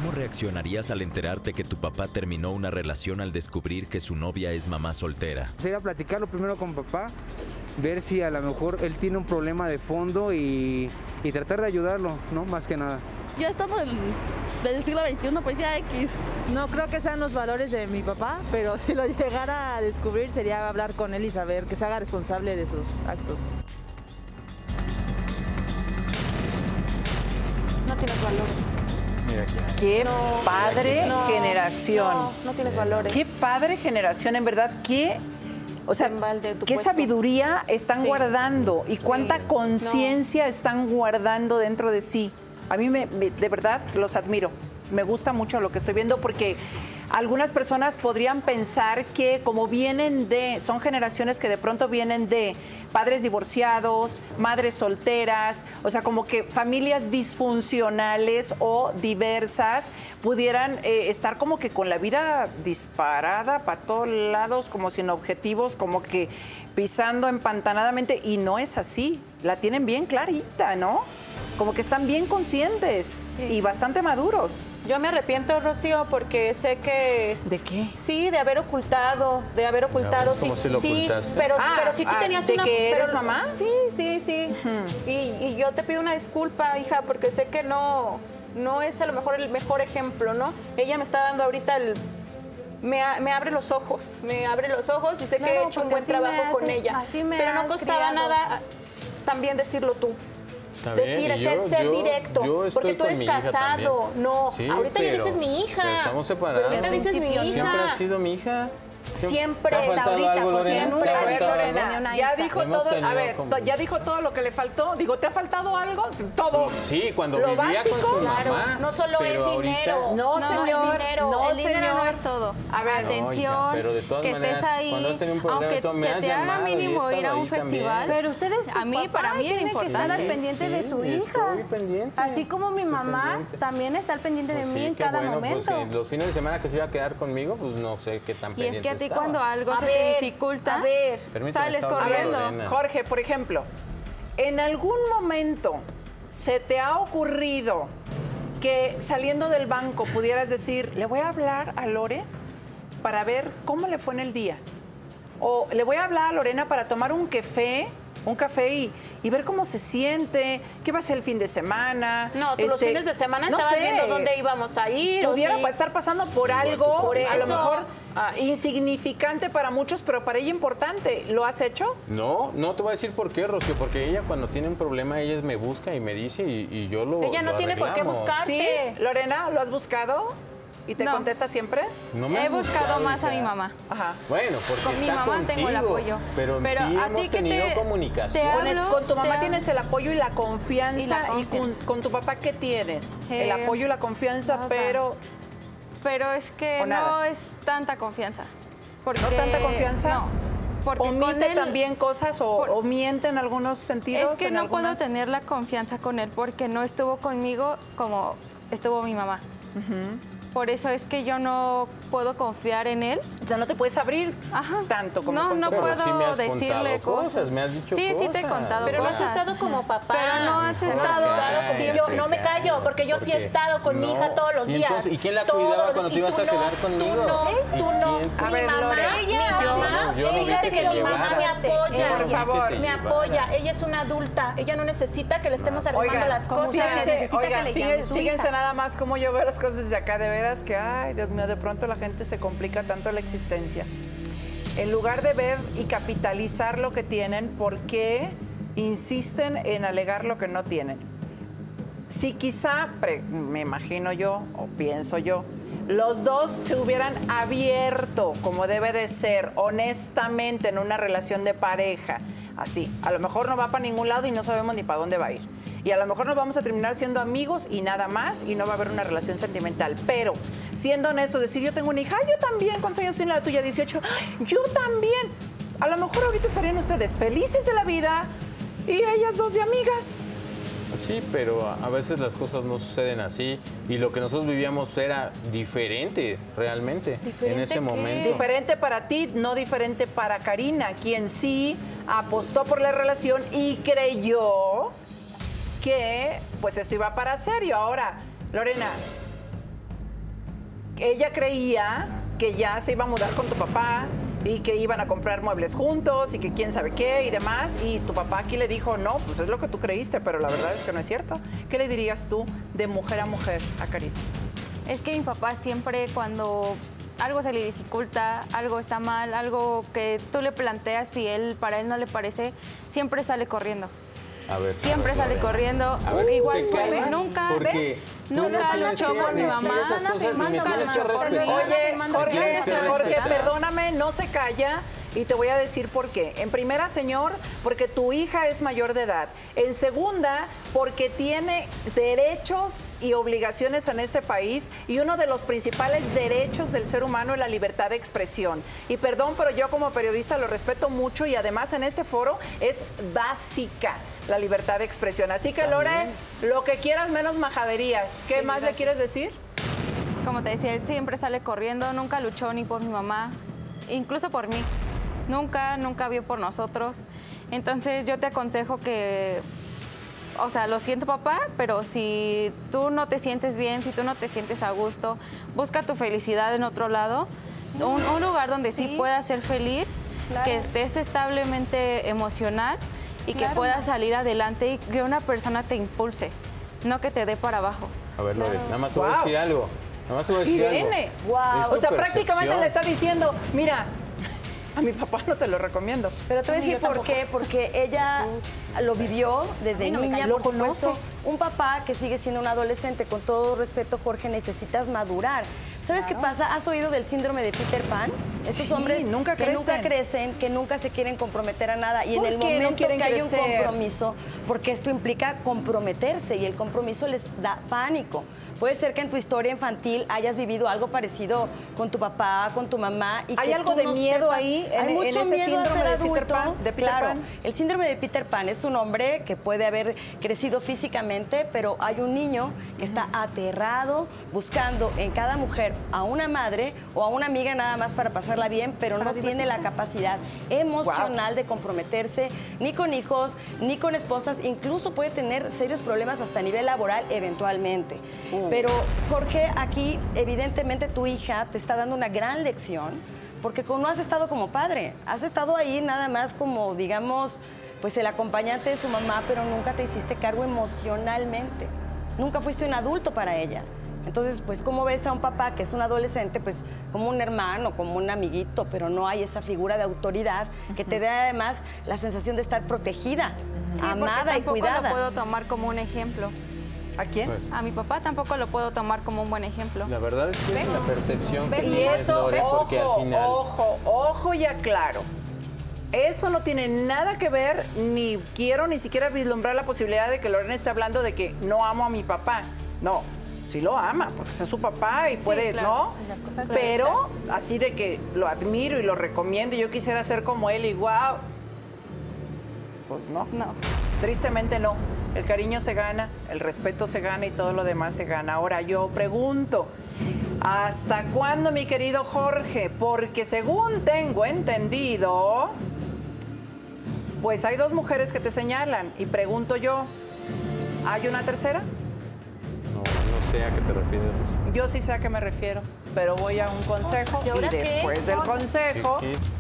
¿Cómo reaccionarías al enterarte que tu papá terminó una relación al descubrir que su novia es mamá soltera? Sería platicarlo primero con papá, ver si a lo mejor él tiene un problema de fondo y tratar de ayudarlo, ¿no? Más que nada. Ya estamos del siglo XXI, pues ya X. No creo que sean los valores de mi papá, pero si lo llegara a descubrir sería hablar con él y saber que se haga responsable de sus actos. No tienes valores. Mira aquí. Qué padre generación. No tienes valores. Qué padre generación, en verdad. Qué, o sea, qué sabiduría están guardando y cuánta conciencia están guardando dentro de sí. A mí de verdad los admiro. Me gusta mucho lo que estoy viendo porque algunas personas podrían pensar que como son generaciones que de pronto vienen de padres divorciados, madres solteras, o sea, como que familias disfuncionales o diversas pudieran estar como que con la vida disparada para todos lados, como sin objetivos, como que pisando empantanadamente, y no es así. La tienen bien clarita, ¿no? Como que están bien conscientes y bastante maduros. Yo me arrepiento, Rocío, porque sé que... ¿De qué? Sí, de haber ocultado, ¿Cómo si lo ocultaste? pero sí tú tenías ¿de una... que eres mamá? Sí. Y yo te pido una disculpa, hija, porque sé que no es a lo mejor el mejor ejemplo, ¿no? Ella me está dando ahorita me abre los ojos, y sé que he hecho un buen trabajo con ella. Pero no costaba nada también decirlo tú. Decir, ser directo, porque tú eres casado. No, sí, ahorita ya dices mi hija. Pero estamos separados. Ahorita dices mi hija. Siempre ha sido mi hija. Siempre. Hasta ahorita, A ver, Lorena, ya dijo todo, ya dijo todo lo que le faltó. Digo, ¿te ha faltado algo? Todo. Sí, cuando lo vivía básico, con su mamá. No solo es dinero. No, señor. El dinero no es todo. A ver, atención, pero de todas que maneras, estés ahí, cuando has tenido un problema, aunque se te haga mínimo ir a un festival. Pero ustedes, para mí era importante. Estar al pendiente de su hija. Así como mi mamá también está al pendiente de mí en cada momento. Pues los fines de semana que se iba a quedar conmigo, pues no sé qué tan pendiente Y es que a ti estaba. cuando algo se te dificulta, sales corriendo. Jorge, por ejemplo, ¿en algún momento se te ha ocurrido que saliendo del banco pudieras decir, le voy a hablar a Lore para ver cómo le fue en el día? O le voy a hablar a Lorena para tomar un café y ver cómo se siente, qué va a ser el fin de semana. No, tú los fines de semana estabas viendo dónde íbamos a ir. Pudiera estar pasando por algo, por a lo eso. mejor insignificante para muchos, pero para ella importante. ¿Lo has hecho? No te voy a decir por qué, Rocío, porque ella cuando tiene un problema, ella me busca y me dice y yo lo Ella no tiene por qué buscarte. ¿Sí? Lorena, ¿lo has buscado? ¿Y te contesta siempre? No me He has buscado más a mi ya. mamá. Ajá. Bueno, porque Con mi está mamá contigo, tengo el apoyo. Pero sí a hemos ti que tenido te comunicación. hablo, Con tu mamá te- tienes el apoyo y la confianza. Y la con tu papá, ¿qué tienes? El apoyo y la confianza, nada. pero... Pero es que ¿O nada? no es tanta confianza. Porque, ¿No tanta confianza? No. Porque ¿O con miente él, también cosas o miente en algunos sentidos? es que en no algunas... puedo tener la confianza con él porque no estuvo conmigo como estuvo mi mamá. Por eso es que yo no puedo confiar en él. O sea, no te puedes abrir tanto como con no tu puedo papá. sí me has decirle contado cosas, me has dicho sí, cosas. Sí, te he contado Pero no cosas. has estado como papá. Pero no has estado Yo no me callo, porque yo sí he estado con mi hija todos los días. ¿Y quién la cuidaba cuando te ibas a quedar conmigo? Tú no. A ver, Mi mamá, yo no vi ella que es te que mi mamá me llevara. apoya. Por favor. Me apoya. Ella es una adulta. Ella no necesita que le estemos arreglando las cosas. Fíjense nada más cómo yo veo las cosas desde acá, de veras que, ay, Dios mío, de pronto la gente se complica tanto la existencia. En lugar de ver y capitalizar lo que tienen, ¿por qué insisten en alegar lo que no tienen? Si quizá, me imagino yo, o pienso yo, los dos se hubieran abierto como debe de ser, honestamente, en una relación de pareja, así, a lo mejor no va para ningún lado y no sabemos ni para dónde va a ir. Y a lo mejor nos vamos a terminar siendo amigos y nada más, y no va a haber una relación sentimental. Pero, siendo honestos, decir, yo tengo una hija, yo también, ¿cuántos años tiene la tuya? 18, yo también. A lo mejor ahorita estarían ustedes felices de la vida y ellas dos de amigas. Sí, pero a veces las cosas no suceden así y lo que nosotros vivíamos era diferente realmente en ese momento. Diferente para ti, no diferente para Karina, quien sí apostó por la relación y creyó que pues esto iba para serio. Ahora, Lorena, ella creía que ya se iba a mudar con tu papá y que iban a comprar muebles juntos y que quién sabe qué y demás. Y tu papá aquí le dijo, no, pues es lo que tú creíste, pero la verdad es que no es cierto. ¿Qué le dirías tú de mujer a mujer a Carito? Es que mi papá siempre cuando algo se le dificulta, algo está mal, algo que tú le planteas y para él no le parece, siempre sale corriendo. A ver, Siempre sale corriendo. Igual nunca, ¿ves? Nunca luchó por mi mamá. Nunca luchó por mi mamá. Oye, Jorge, perdóname, no se calla. Y te voy a decir por qué. En primera, señor, porque tu hija es mayor de edad. En segunda, porque tiene derechos y obligaciones en este país. Y uno de los principales derechos del ser humano es la libertad de expresión. Y perdón, pero yo como periodista lo respeto mucho y además en este foro es básica la libertad de expresión. Así que, Lore, lo que quieras menos majaderías. ¿Qué más le quieres decir? Como te decía, él siempre sale corriendo, nunca luchó ni por mi mamá, incluso por mí. Nunca vio por nosotros. Entonces yo te aconsejo que, o sea, lo siento papá, pero si tú no te sientes bien, si tú no te sientes a gusto, busca tu felicidad en otro lado, un lugar donde sí puedas ser feliz, que estés establemente emocional y que puedas salir adelante y que una persona te impulse, no que te dé para abajo. A ver, Lore, nada más te voy a decir algo. Nada más te voy a decir Irene, algo. o sea, prácticamente le está diciendo, mira, a mi papá no te lo recomiendo. Pero te voy a decir por qué, porque ella lo vivió desde niña, lo por supuesto. conoce. Un papá que sigue siendo un adolescente, con todo respeto, Jorge, necesitas madurar. ¿Sabes qué pasa? ¿Has oído del síndrome de Peter Pan? Estos hombres que nunca crecen, que nunca se quieren comprometer a nada. Y en el momento que hay un compromiso, porque esto implica comprometerse y el compromiso les da pánico. Puede ser que en tu historia infantil hayas vivido algo parecido con tu papá, con tu mamá. Y ¿Hay que algo tú de no miedo sepas. ahí Hay mucho en ese miedo a síndrome ser de Peter adulto. Pan? De Peter Claro, Pan. el síndrome de Peter Pan es un hombre que puede haber crecido físicamente, pero hay un niño que está aterrado buscando en cada mujer a una madre o a una amiga nada más para pasarla bien, pero no tiene la capacidad emocional de comprometerse ni con hijos, ni con esposas, incluso puede tener serios problemas hasta a nivel laboral eventualmente. Pero Jorge, aquí evidentemente tu hija te está dando una gran lección porque no has estado como padre, has estado ahí nada más como, digamos, pues el acompañante de su mamá, pero nunca te hiciste cargo emocionalmente. Nunca fuiste un adulto para ella. Entonces, pues, ¿cómo ves a un papá que es un adolescente? Pues, como un hermano, como un amiguito, pero no hay esa figura de autoridad que te dé además la sensación de estar protegida, amada y cuidada. Tampoco lo puedo tomar como un ejemplo. ¿A quién? Pues, A mi papá tampoco lo puedo tomar como un buen ejemplo. la verdad es que es la percepción que Y tienes, eso, Lore, porque al final... ojo y aclaro. Eso no tiene nada que ver, ni quiero ni siquiera vislumbrar la posibilidad de que Lorena esté hablando de que no amo a mi papá. No, sí lo ama, porque es su papá y puede, claro. ¿no? Pero así de que lo admiro y lo recomiendo y yo quisiera ser como él y wow, pues no. No. Tristemente no. El cariño se gana, el respeto se gana y todo lo demás se gana. Ahora yo pregunto, ¿hasta cuándo, mi querido Jorge? Porque según tengo entendido, pues hay dos mujeres que te señalan y pregunto yo, ¿hay una tercera? No sé a qué te refieres. Yo sí sé a qué me refiero, pero voy a un consejo ¿Y y ahora qué? después del consejo ¿Qué?